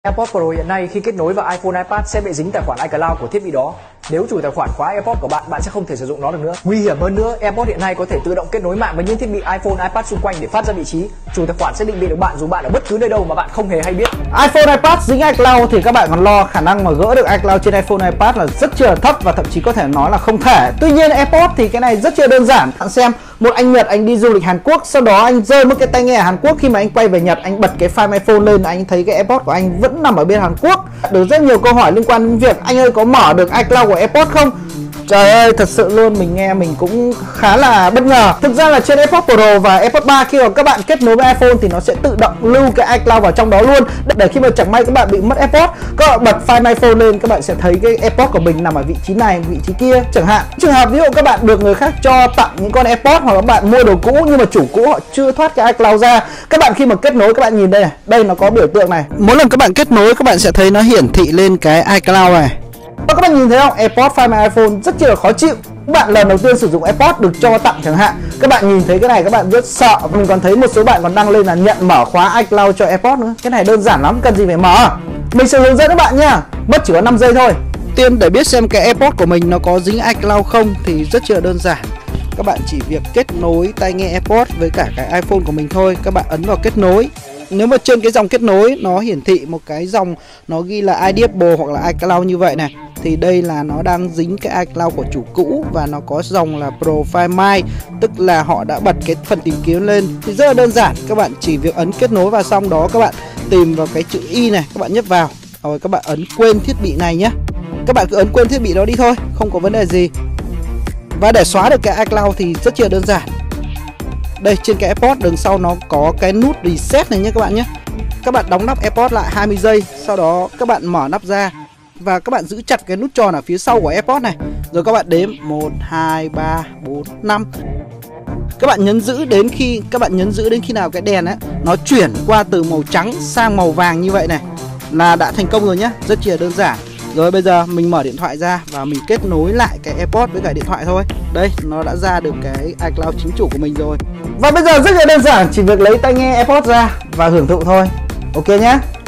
AirPods Pro hiện nay khi kết nối vào iPhone, iPad sẽ bị dính tài khoản iCloud của thiết bị đó. Nếu chủ tài khoản khóa AirPods của bạn, bạn sẽ không thể sử dụng nó được nữa. Nguy hiểm hơn nữa, AirPods hiện nay có thể tự động kết nối mạng với những thiết bị iPhone, iPad xung quanh để phát ra vị trí. Chủ tài khoản sẽ định vị được bạn dù bạn ở bất cứ nơi đâu mà bạn không hề hay biết. iPhone, iPad dính iCloud thì các bạn còn lo khả năng mà gỡ được iCloud trên iPhone, iPad là rất chưa thấp và thậm chí có thể nói là không thể. Tuy nhiên AirPods thì cái này rất chưa đơn giản. Bạn xem, một anh Nhật anh đi du lịch Hàn Quốc, sau đó anh rơi mất cái tai nghe ở Hàn Quốc, khi mà anh quay về Nhật anh bật cái file iPhone lên, anh thấy cái AirPods của anh vẫn nằm ở bên Hàn Quốc. Được rất nhiều câu hỏi liên quan đến việc anh ơi có mở được iCloud của AirPods không? Trời ơi, thật sự luôn, mình nghe mình cũng khá là bất ngờ. Thực ra là trên AirPods Pro và AirPods 3 khi mà các bạn kết nối với iPhone thì nó sẽ tự động lưu cái iCloud vào trong đó luôn. Để khi mà chẳng may các bạn bị mất AirPods, các bạn bật file iPhone lên, các bạn sẽ thấy cái AirPods của mình nằm ở vị trí này, vị trí kia chẳng hạn. Trường hợp ví dụ các bạn được người khác cho tặng những con AirPods hoặc các bạn mua đồ cũ nhưng mà chủ cũ họ chưa thoát cái iCloud ra. Các bạn khi mà kết nối các bạn nhìn đây này, đây nó có biểu tượng này. Mỗi lần các bạn kết nối các bạn sẽ thấy nó hiển thị lên cái iCloud này. Các bạn nhìn thấy không? AirPods Find My iPhone rất là khó chịu. Các bạn lần đầu tiên sử dụng AirPods được cho tặng chẳng hạn, các bạn nhìn thấy cái này các bạn rất sợ. Mình còn thấy một số bạn còn đăng lên là nhận mở khóa iCloud cho AirPods nữa. Cái này đơn giản lắm, cần gì phải mở. Mình sẽ hướng dẫn các bạn nhá. Mất chỉ có 5 giây thôi. Tiên để biết xem cái AirPods của mình nó có dính iCloud không thì rất là đơn giản. Các bạn chỉ việc kết nối tai nghe AirPods với cả cái iPhone của mình thôi. Các bạn ấn vào kết nối. Nếu mà trên cái dòng kết nối nó hiển thị một cái dòng nó ghi là ID Apple hoặc là iCloud như vậy này, thì đây là nó đang dính cái iCloud của chủ cũ và nó có dòng là Profile My, tức là họ đã bật cái phần tìm kiếm lên. Thì rất là đơn giản, các bạn chỉ việc ấn kết nối vào, xong đó các bạn tìm vào cái chữ Y này, các bạn nhấp vào, rồi các bạn ấn quên thiết bị này nhé. Các bạn cứ ấn quên thiết bị đó đi thôi, không có vấn đề gì. Và để xóa được cái iCloud thì rất là đơn giản. Đây, trên cái AirPods đằng sau nó có cái nút reset này nhé các bạn nhé. Các bạn đóng nắp AirPods lại 20 giây, sau đó các bạn mở nắp ra và các bạn giữ chặt cái nút tròn ở phía sau của AirPods này. Rồi các bạn đếm 1, 2, 3, 4, 5. Các bạn nhấn giữ đến khi nào cái đèn ấy nó chuyển qua từ màu trắng sang màu vàng như vậy này là đã thành công rồi nhé. Rất là đơn giản. Rồi bây giờ mình mở điện thoại ra và mình kết nối lại cái AirPods với cả điện thoại thôi. Đây, nó đã ra được cái iCloud chính chủ của mình rồi. Và bây giờ rất là đơn giản, chỉ việc lấy tai nghe AirPods ra và hưởng thụ thôi. Ok nhé.